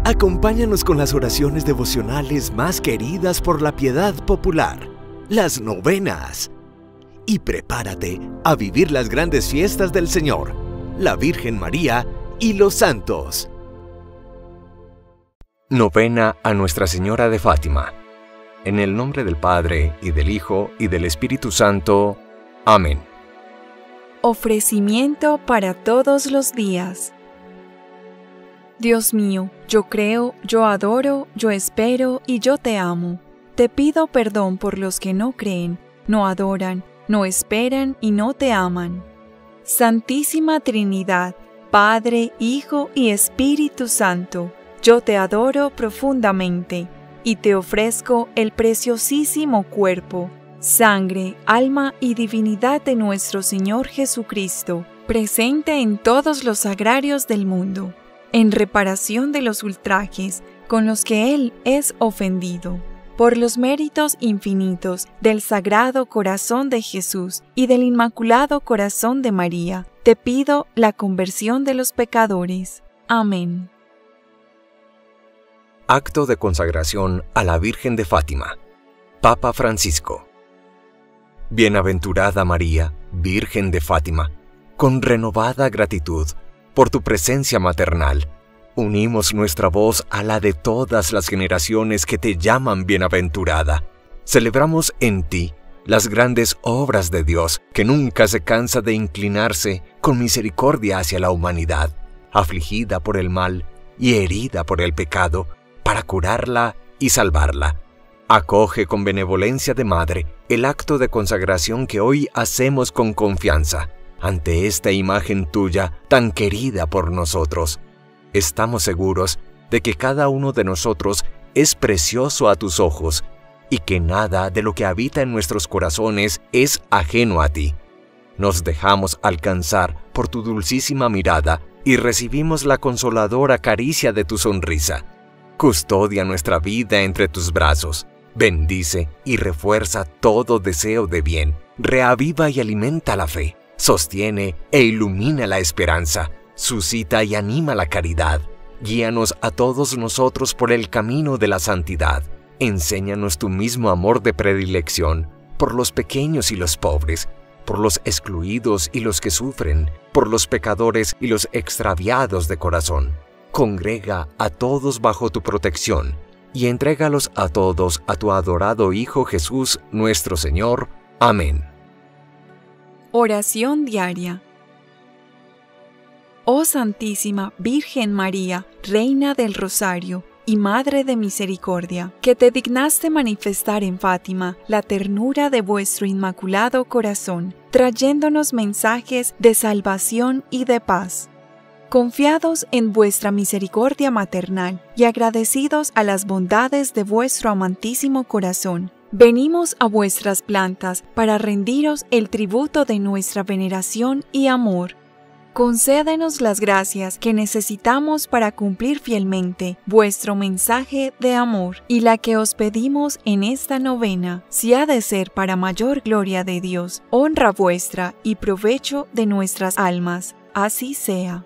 Acompáñanos con las oraciones devocionales más queridas por la piedad popular, las novenas. Y prepárate a vivir las grandes fiestas del Señor, la Virgen María y los santos. Novena a Nuestra Señora de Fátima. En el nombre del Padre, y del Hijo, y del Espíritu Santo. Amén. Ofrecimiento para todos los días. Dios mío, yo creo, yo adoro, yo espero y yo te amo. Te pido perdón por los que no creen, no adoran, no esperan y no te aman. Santísima Trinidad, Padre, Hijo y Espíritu Santo, yo te adoro profundamente y te ofrezco el preciosísimo cuerpo, sangre, alma y divinidad de nuestro Señor Jesucristo, presente en todos los sagrarios del mundo, en reparación de los ultrajes con los que Él es ofendido. Por los méritos infinitos del Sagrado Corazón de Jesús y del Inmaculado Corazón de María, te pido la conversión de los pecadores. Amén. Acto de consagración a la Virgen de Fátima. Papa Francisco. Bienaventurada María, Virgen de Fátima, con renovada gratitud por tu presencia maternal, unimos nuestra voz a la de todas las generaciones que te llaman bienaventurada. Celebramos en ti las grandes obras de Dios, que nunca se cansa de inclinarse con misericordia hacia la humanidad, afligida por el mal y herida por el pecado, para curarla y salvarla. Acoge con benevolencia de madre el acto de consagración que hoy hacemos con confianza ante esta imagen tuya tan querida por nosotros. Estamos seguros de que cada uno de nosotros es precioso a tus ojos y que nada de lo que habita en nuestros corazones es ajeno a ti. Nos dejamos alcanzar por tu dulcísima mirada y recibimos la consoladora caricia de tu sonrisa. Custodia nuestra vida entre tus brazos. Bendice y refuerza todo deseo de bien. Reaviva y alimenta la fe. Sostiene e ilumina la esperanza. Suscita y anima la caridad. Guíanos a todos nosotros por el camino de la santidad. Enséñanos tu mismo amor de predilección por los pequeños y los pobres, por los excluidos y los que sufren, por los pecadores y los extraviados de corazón. Congrega a todos bajo tu protección y entrégalos a todos a tu adorado Hijo Jesús nuestro Señor. Amén. Oración diaria. Oh Santísima Virgen María, Reina del Rosario y Madre de Misericordia, que te dignaste manifestar en Fátima la ternura de vuestro Inmaculado Corazón, trayéndonos mensajes de salvación y de paz. Confiados en vuestra misericordia maternal y agradecidos a las bondades de vuestro amantísimo corazón, venimos a vuestras plantas para rendiros el tributo de nuestra veneración y amor. Concédenos las gracias que necesitamos para cumplir fielmente vuestro mensaje de amor y la que os pedimos en esta novena, si ha de ser para mayor gloria de Dios, honra vuestra y provecho de nuestras almas. Así sea.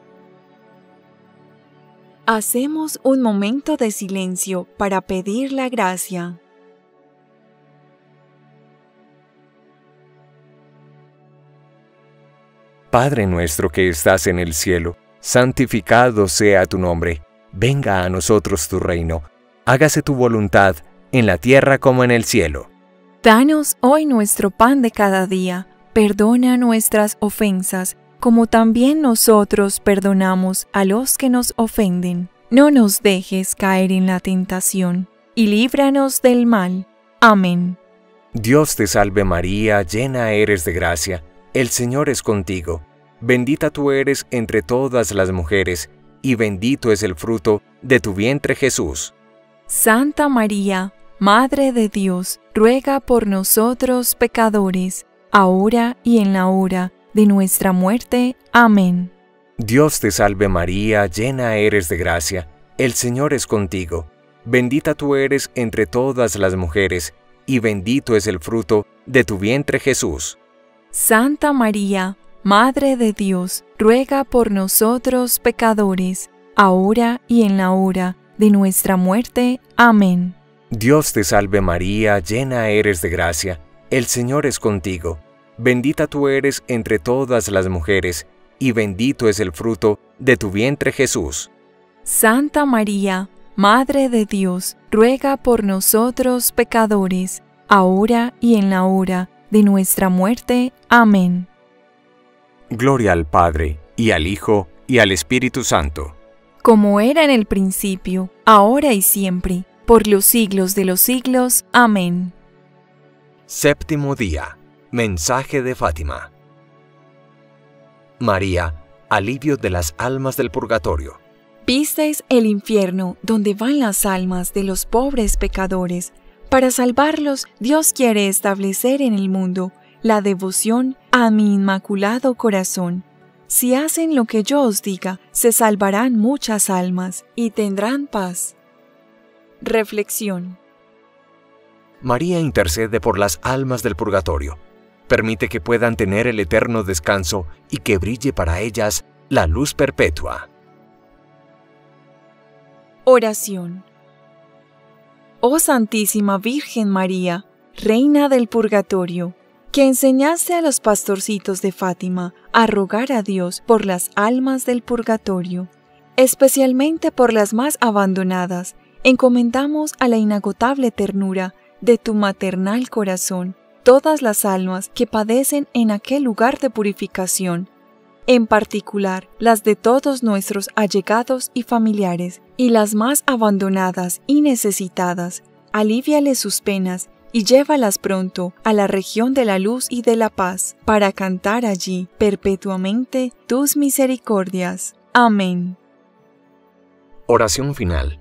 Hacemos un momento de silencio para pedir la gracia. Padre nuestro que estás en el cielo, santificado sea tu nombre. Venga a nosotros tu reino. Hágase tu voluntad, en la tierra como en el cielo. Danos hoy nuestro pan de cada día. Perdona nuestras ofensas, como también nosotros perdonamos a los que nos ofenden. No nos dejes caer en la tentación, y líbranos del mal. Amén. Dios te salve María, llena eres de gracia. El Señor es contigo. Bendita tú eres entre todas las mujeres, y bendito es el fruto de tu vientre Jesús. Santa María, Madre de Dios, ruega por nosotros pecadores, ahora y en la hora de nuestra muerte. Amén. Dios te salve María, llena eres de gracia. El Señor es contigo. Bendita tú eres entre todas las mujeres, y bendito es el fruto de tu vientre Jesús. Santa María, Madre de Dios, ruega por nosotros pecadores, ahora y en la hora de nuestra muerte. Amén. Dios te salve María, llena eres de gracia, el Señor es contigo. Bendita tú eres entre todas las mujeres, y bendito es el fruto de tu vientre Jesús. Santa María, Madre de Dios, ruega por nosotros pecadores, ahora y en la hora de nuestra muerte. Amén. Gloria al Padre, y al Hijo, y al Espíritu Santo. Como era en el principio, ahora y siempre, por los siglos de los siglos. Amén. Séptimo día. Mensaje de Fátima. María, alivio de las almas del purgatorio. Visteis el infierno donde van las almas de los pobres pecadores. Para salvarlos, Dios quiere establecer en el mundo la devoción a mi inmaculado corazón. Si hacen lo que yo os diga, se salvarán muchas almas y tendrán paz. Reflexión. María intercede por las almas del purgatorio. Permite que puedan tener el eterno descanso y que brille para ellas la luz perpetua. Oración. Oh Santísima Virgen María, Reina del Purgatorio, que enseñaste a los pastorcitos de Fátima a rogar a Dios por las almas del purgatorio, especialmente por las más abandonadas, encomendamos a la inagotable ternura de tu maternal corazón todas las almas que padecen en aquel lugar de purificación, en particular las de todos nuestros allegados y familiares, y las más abandonadas y necesitadas. Alivíales sus penas y llévalas pronto a la región de la luz y de la paz, para cantar allí perpetuamente tus misericordias. Amén. Oración final.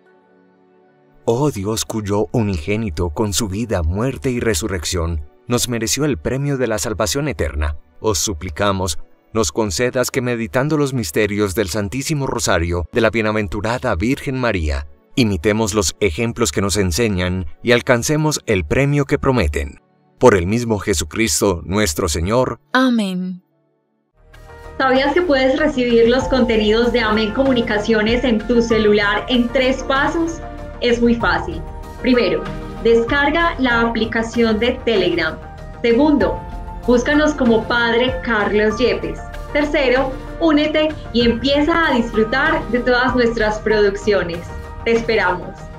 Oh Dios, cuyo unigénito, con su vida, muerte y resurrección, nos mereció el premio de la salvación eterna, os suplicamos, nos concedas que meditando los misterios del Santísimo Rosario de la Bienaventurada Virgen María, imitemos los ejemplos que nos enseñan y alcancemos el premio que prometen. Por el mismo Jesucristo, nuestro Señor. Amén. ¿Sabías que puedes recibir los contenidos de Amén Comunicaciones en tu celular en 3 pasos? Es muy fácil. Primero, descarga la aplicación de Telegram. Segundo, búscanos como Padre Carlos Yepes. Tercero, únete y empieza a disfrutar de todas nuestras producciones. Te esperamos.